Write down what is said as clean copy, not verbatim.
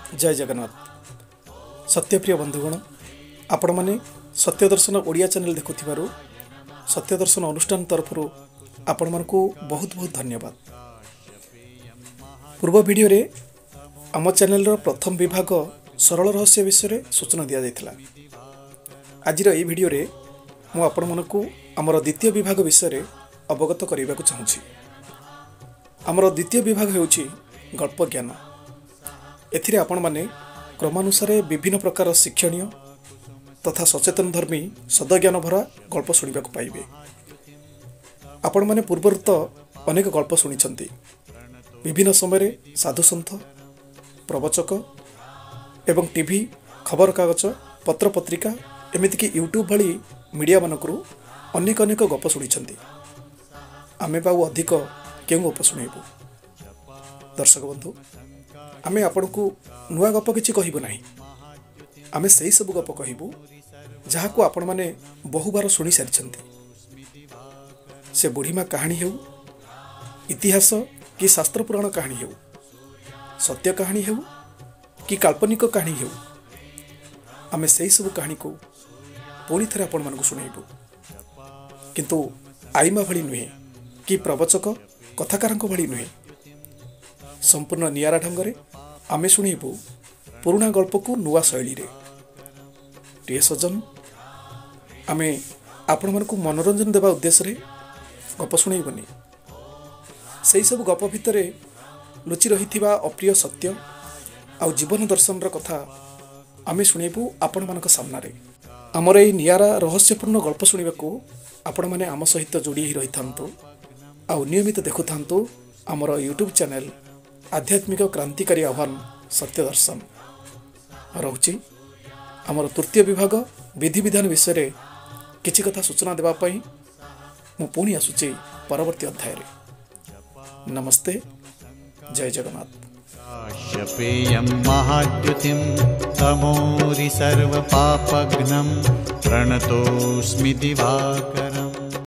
जय जगन्नाथ। सत्यप्रिय बंधुगण, आपण मैंने सत्यदर्शन ओडिया चैनल देखुथिबारु सत्यदर्शन अनुष्ठान तरफ आपण मानकु बहुत बहुत धन्यवाद। पूर्व वीडियो रे आम चैनल प्रथम विभाग सरल रहस्य विषय सूचना दिया जायतिला। आजिर एई वीडियो रे मु आपण मानकु आमर द्वितीय विभाग विषय अवगत करने को चाहूँगी। आमर द्वितीय विभाग हेउछि गल्प ज्ञान। एथिरे आपण माने क्रमानुसार विभिन्न प्रकार शिक्षणीय तथा सचेतन धर्मी सदज्ञान भरा गल्प शुणा पाइबे। आपण माने पूर्वर तो अनेक गल्प शुणी विभिन्न समय साधुसंत प्रवचक एवं टीवी खबर कागज पत्र पत्रिका एमतीक यूट्यूब भली मीडिया मानकरू अनेक अनेक गप शुणी। आमे बाऊ अधिक क्यों गप शुणु? दर्शक बंधु, आमे आपण को नुआ गप किछि कहबो नाही। आमे सेही सब गप कहबू जहा को आपण माने बहु बार शुणी सारिछंती। से बुढ़ीमा कहानी हेउ, इतिहास कि शास्त्र पुराण कहानी हेउ, सत्य कहानी हेउ कि काल्पनिक कहानी हेउ, आमे सेही सब कहानी को पुणी थरे आपण मानकु शुणैबू। किंतु आईमा भली नुहे कि प्रवचक कथाकारक भली नुहे, संपूर्ण नियारा ढंगरे आमे शुणैबू पुराणा गल्प को नुआ शैली रे। प्रिय सज्जन, आमे आपण मानकु मनोरंजन देवा उद्देश्य रे गप शुणैबनी। सेही सब गप भितरे लुचि रहिथिबा अप्रिय सत्य आउ जीवन दर्शन र कथा आमे शुणैबू आपण मानक सामना रे। हमर एई नियारा रहस्यपूर्ण गल्प शुणिबाकू आपण माने आम सहित जोड़ी ही रही थांतु आउ नियमित देखु थांतु हमर यूट्यूब चैनल आध्यात्मिक क्रांतिकारी आह्वान सत्य दर्शन। रहुछि हमर तृतीय विभाग विधि विधान विषय किछि कथा सूचना देबा पई मु पुणी आसुछि परवर्ती अध्याय रे। नमस्ते, जय जगन्नाथ। काश्यपेयं महाद्युतिं तमोरि सर्वपापघ्नं प्रणतोऽस्मि दिवाकरम्।